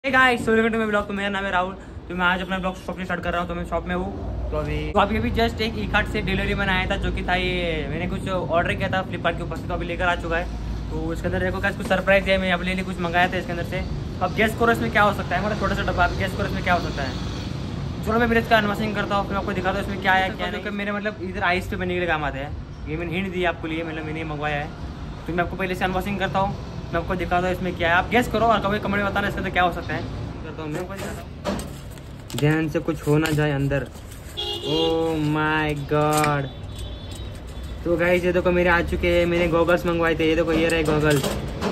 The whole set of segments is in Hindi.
Guys welcome to my blog. तो मेरा नाम है राहुल। तो मैं आज अपना ब्लॉग शॉप से स्टार्ट कर रहा हूँ। तो मैं शॉप में हूँ। तो अभी जस्ट एक ई-कार्ट से डिलीवरी में आया था, जो कि था ये मैंने कुछ ऑर्डर किया था फ्लिपकार्ट के ऊपर से, तो अभी लेकर आ चुका है। तो इसके अंदर देखो क्या कुछ सरप्राइज है, मैं अपने लिए कुछ मंगाया था इसके अंदर से। तो अब गेस करो इसमें क्या हो सकता है, मतलब छोटा सा डब्बा, आप गेस करो इसमें क्या हो सकता है। चलो मैं मेरे इसका अनबॉक्सिंग करता हूँ, फिर आपको दिखाता हूँ इसमें क्या है क्या नहीं। मेरे मतलब इधर आइस पे बनने के लिए काम आते हैं, ये मैंने हिंट दी आपको लिए, मतलब मैंने मंगवाया है। तो मैं आपको पहले से अनबॉक्सिंग करता हूँ, मैं आपको दिखाता हूँ इसमें क्या है, आप गेस करो और कभी कमेंट में बताना इसके अंदर क्या हो सकता है। करता हूँ ध्यान से, कुछ हो ना जाए अंदर। Oh my god. तो गाइस ये देखो मेरे आ चुके हैं, मैंने गॉगल्स मंगवाए थे। ये देखो ये रहे गॉगल्स,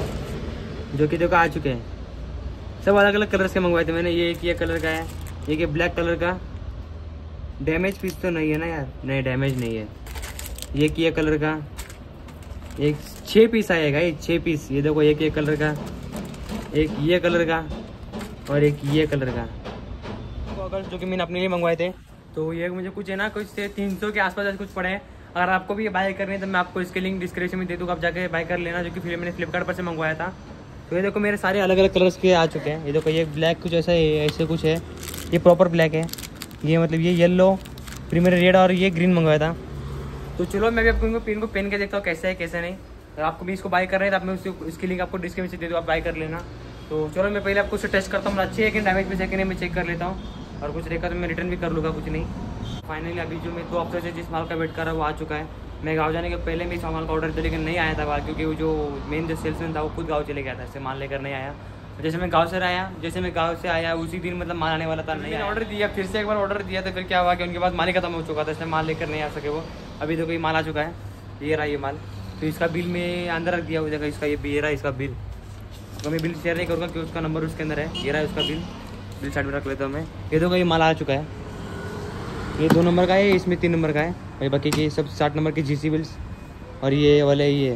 जो कि देखो आ चुके हैं। सब अलग अलग कलर्स के मंगवाए थे मैंने। ये एक ये कलर का है, एक ये ब्लैक कलर का। डैमेज पीस तो नहीं है ना यार? नहीं डैमेज नहीं है। ये कि ये कलर का एक 6 पीस आएगा, ये 6 पीस। ये देखो एक ये कलर का, एक ये कलर का और एक ये कलर का गॉगल्स, जो कि मैंने अपने लिए मंगवाए थे। तो ये मुझे कुछ है ना, कुछ 300 के आसपास कुछ पड़े हैं। अगर आपको भी ये बाय करनी है तो मैं आपको इसके लिंक डिस्क्रिप्शन में दे दूँगा, आप जाके बाय कर लेना, जो कि फिर मैंने फ्लिपकार्ट पर से मंगवाया था। तो ये देखो मेरे सारे अलग अलग कलर्स के आ चुके हैं। ये देखो ये ब्लैक कुछ ऐसा है, ऐसे कुछ है, ये प्रॉपर ब्लैक है। ये मतलब ये येलो, फिर मैंने रेड और ये ग्रीन मंगवाया था। तो चलो मैं भी आपको इनको पहन के देखता हूँ कैसा है कैसा नहीं। तो आपको भी इसको बाय कर रहे हैं तो आप मैं इसकी लिंक आपको डिस्क्रिप्शन से दे दूँ, आप बाय कर लेना। तो चलो मैं पहले आपको उसे टेस्ट करता हूँ, अच्छी है कि डैमेज में सेकंड मैं चेक कर लेता हूँ, और कुछ रहेगा तो मैं रिटर्न भी कर लूँगा, कुछ नहीं। फाइनली अभी जो मैं 2 हफ्ते से जिस माल का वेट कर रहा हूँ वो आ चुका है। मैं गाँव जाने के पहले मैं इस माल का ऑर्डर था, लेकिन नहीं आया था बाहर, क्योंकि वो जो मेन जो सेल्समैन था वो खुद गाँव चले गया था, इससे माल लेकर नहीं आया। जैसे मैं गाँव से आया उसी दिन मतलब माल आने वाला था, नहीं ऑर्डर दिया, फिर से एक बार ऑर्डर दिया, तो फिर क्या हुआ कि उनके पास माल ही खत्म हो चुका था, इसलिए माल लेकर नहीं आ सके वो। अभी तो कोई माल आ चुका है, ये रहा ये माल। तो इसका बिल मैं अंदर रख दिया, हो जाएगा इसका, ये रहा इसका बिल। तो मैं बिल शेयर नहीं करूँगा क्योंकि उसका नंबर उसके अंदर है। ये रहा उसका बिल साइड में रख लेता हूँ मैं। ये देखो ये माल आ चुका है, ये 2 नंबर का है, इसमें 3 नंबर का है, और बाकी के सब 60 नंबर के GC बिल्स। और ये वाले ये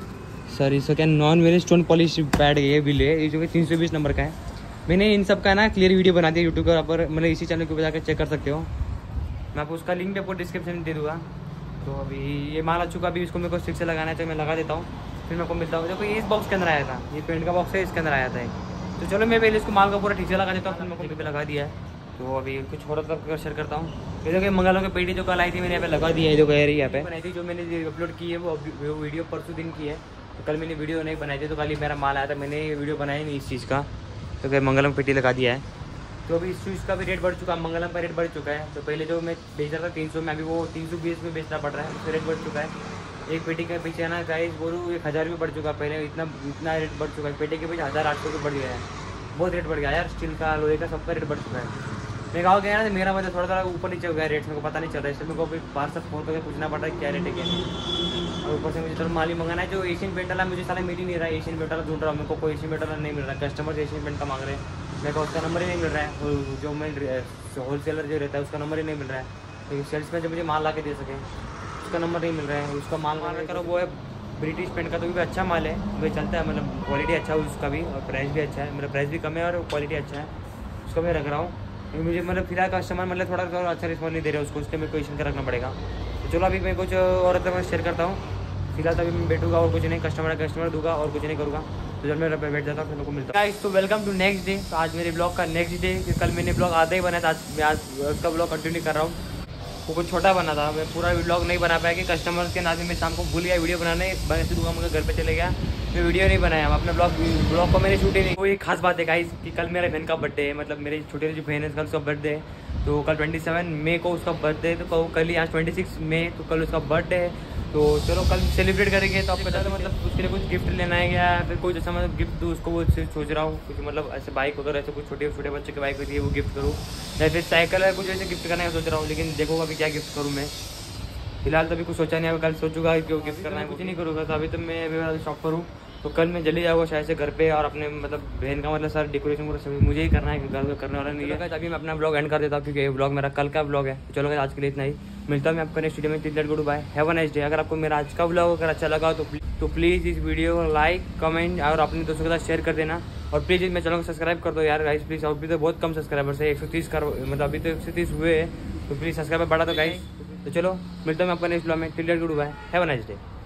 सर इसका क्या नॉन वेरी स्टोन पॉलिश पैड ये बिल है, ये जो कि 320 नंबर का है। मैंने इन सब का ना क्लियर वीडियो बना दिया यूट्यूब पर, मतलब इसी चैनल के ऊपर जाकर चेक कर सकते हो। मैं आपको उसका लिंक भी आपको डिस्क्रिप्शन में दे दूँगा। तो अभी ये माल आ चुका, अभी इसको मेरे को स्टिक से लगाना है, तो मैं लगा देता हूँ, फिर मेरे को मिलता हूँ। देखो ये इस बॉक्स के अंदर आया था, ये पेंट का बॉक्स है, इसके अंदर आया था। तो चलो मैं पहले इसको माल का पूरा ठीक से लगा देता हूँ, फिर मेरे को भी लगा दिया है। तो अभी कुछ और तक शेयर करता हूँ। ये देखो मंगलों की पेटी जो कल आई थी मैंने यहाँ पे लगा दिया है, जो कह रही है यहाँ पे बनाई थी, जो मैंने अपलोड की है वो वीडियो परसों दिन की है। तो कल मैंने वीडियो नहीं बनाई थी, तो कल ही मेरा माल आया था, मैंने वीडियो बनाई नहीं इस चीज़ का। तो क्या मंगलम पेटी लगा दिया है। तो अभी इस शूज़ का भी रेट बढ़ चुका है, मंगलम का रेट बढ़ चुका है। तो पहले जो मैं बेच रहा था 300 में, अभी वो 320 में बेचना पड़ रहा है, उसका रेट बढ़ चुका है। एक पेटी के पीछे है ना गाइस बोलूँ 1000 भी बढ़ चुका है, पहले इतना रेट बढ़ चुका है। पेटी के पीछे 1800 रुपये बढ़ गया है, बहुत रेट बढ़ गया यार। स्टील का, लोहे का, सबका रेट बढ़ चुका है। मैं गाँव गया ना, मेरा मतलब थोड़ा ऊपर नीचे हो गया रेट, मेरे को पता नहीं चल रहा है, इसलिए मेरे को अभी बाहर से फ़ोन करके पूछना पड़ रहा है क्या रेट है क्या नहीं। और ऊपर से मुझे थोड़ा माल ही मंगाना है, जो एशियन पेंट वाला मुझे साला मिल ही नहीं रहा है। एशियन पेंट वाला ढूंढ रहा हूँ, मेरे को कोई एशियन पेंट वाला नहीं मिल रहा है। कस्टमर एशियन पेंट का मांग रहे हैं, मेरे को उसका नंबर ही नहीं मिल रहा है। जो मैं होलसेलर जो रहता है उसका नंबर ही नहीं मिल रहा है। तो सेल्स में जो मुझे माल ला के दे सके उसका नंबर नहीं मिल रहा है। उसका माल करो वो है ब्रिटिश पेंट का, तो भी अच्छा माल है, वही चलता है, मतलब क्वालिटी अच्छा है उसका भी, और प्राइस भी अच्छा है, मेरा प्राइस भी कम है और क्वालिटी अच्छा है, उसका मैं रख रहा हूँ। मुझे मतलब फिलहाल कस्टमर मतलब थोड़ा अच्छा रिस्पॉन्स नहीं दे रहे उसको, उसके मेरे को एशियन का रखना पड़ेगा। तो चलो अभी मैं कुछ और मैं शेयर करता हूँ। फिलहाल तो अभी मैं बैठूंगा और कुछ नहीं, कस्टमर दूंगा और कुछ नहीं करूँगा। तो जब मैं बैठ जाता हूँ फिर मेरे को मिलता है। तो वेलकम टू नेक्स्ट डे। तो आज मेरे ब्लॉग का नेक्स्ट डे, कल मैंने ब्लॉग आधा ही बनाया था, आज उसका ब्लॉग कंटिन्यू कर रहा हूँ। वो कुछ छोटा बना था, मैं पूरा ब्लॉग नहीं बना पाया कि कस्टमर के नाते मैं शाम को भूल गया वीडियो बनाने, बने से दूंगा मगर घर पे चले गया, मैं वीडियो नहीं बनाया। अपने ब्लॉग को मैंने शूट ही नहीं। कोई खास बात है गाइस कि कल मेरे बहन का बर्थडे है, मतलब मेरे छोटे जो बहन है कल उसका बर्थडे है। तो कल 27 मई को उसका बर्थडे है, तो कल ही आज 26 मई, तो कल उसका बर्थडे है। तो चलो कल सेलिब्रेट करेंगे। तो आपको ज़्यादा मतलब उसके लिए कुछ गिफ्ट लेना है या फिर कोई जैसा मतलब गिफ्ट दूँ उसको, वो सोच रहा हूँ कुछ मतलब ऐसे बाइक वगैरह, ऐसे कुछ छोटे बच्चे की बाइक होती है वो गिफ्ट करूँ, या फिर साइकिल है कुछ ऐसे गिफ्ट करने का सोच रहा हूँ। लेकिन देखो अभी क्या गिफ्ट करूँ मैं, फिलहाल तो अभी कुछ सोचा नहीं है, कल सोचूंगा कि वो गिफ्ट करना है, कुछ नहीं करूँगा। तो अभी तो मैं अभी शॉप पर हूँ, तो कल मैं जल्दी जाऊँगा शायद से घर पे, और अपने मतलब बहन का मतलब सारा डेकोरेशन पूरा सभी मुझे ही करना है, घर करने वाला नहीं है। अभी मैं अपना ब्लॉग एंड कर देता हूँ, क्योंकि ये ब्लॉग मेरा कल का ब्लॉग है। चलो आज के लिए इतना ही, मिलता हूँ मैं आपको नेक्स्ट वीडियो में। Till good bye, have a nice day. अगर आपको मेरा आज का ब्लॉग अगर अच्छा लगा तो प्लीज़ इस वीडियो को लाइक कमेंट और अपने दोस्तों के साथ शेयर कर देना। और प्लीज़ मैं चैनल को सब्सक्राइब कर दो यार गाइस प्लीज़। अभी तो बहुत कम सब्सक्राइबर्स है, 130 कर मतलब अभी तो 130 हुए हैं, तो प्लीज़ सब्सक्राइबर बढ़ा दो गाइस। तो चलो मिलता हूँ मैं आपको नेक्स्ट ब्लॉग में। Till good bye, have a nice day.